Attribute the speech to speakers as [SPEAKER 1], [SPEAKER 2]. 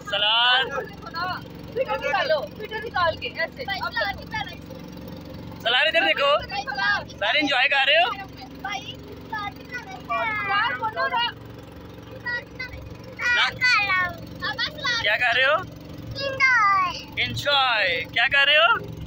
[SPEAKER 1] सलार सलार इधर देखो, सारे एंजॉय कर रहे हो। क्या कर रहे हो? एंजॉय क्या कर रहे हो?